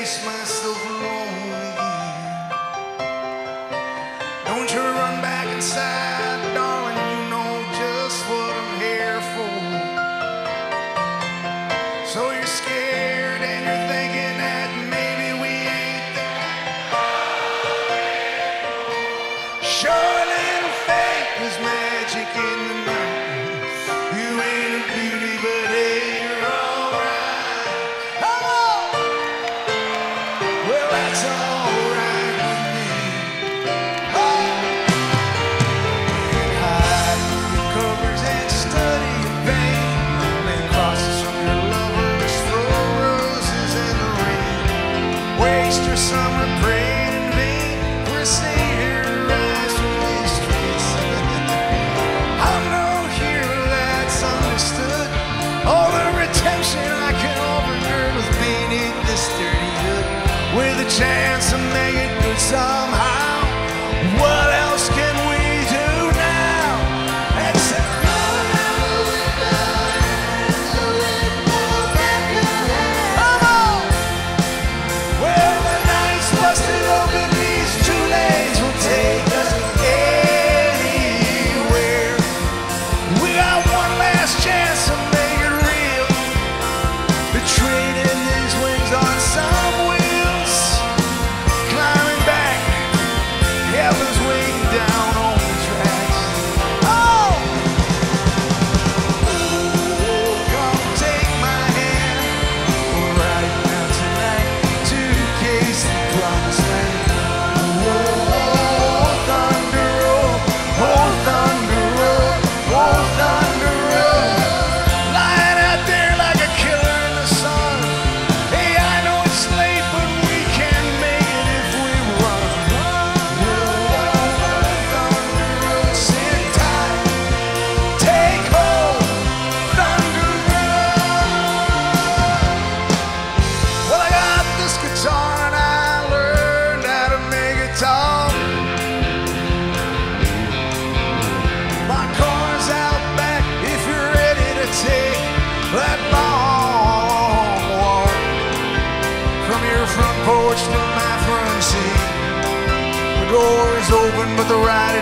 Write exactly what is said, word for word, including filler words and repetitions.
face myself alone again. Don't you run back inside, darling, you know just what I'm here for. So you're scared and you're thinking that maybe we ain't there. Sure, a little faith is magic in the night. You ain't a beauty, but hey, you're alright. Come on! Well, that's alright with me. Oh! Hide your covers and study your pain. Lay crosses from your lovers, throw roses in the rain. Waste your summer praying in vain for a savior to rise from these streets. I'm no hero that's understood. All the redemption I can offer, girl, is beneath this dirty hood. With a chance to make it good somehow. What else can we do now? Except run out the window, the window back ahead. Come on! Well, the night's busted open, these two lanes will take us anywhere. We got one last chance to make it real. The trading these wings on some wheels. Climbing back, heaven's waiting down on the tracks. Oh! Oh, come take my hand. We're riding out tonight to the case of the promised land. Oh, thunder roll, oh, thunder roll, oh, thunder roll. Lying out there like a killer in the sun. Hey, I know it's late, but we can make it if we run. Thunder roll, sit tight, take hold, thunder roll. Well, I got this guitar and I learned how to make it talk. My car's out back if you're ready to take that long walk from your front porch to my front seat. The door is open, but the ride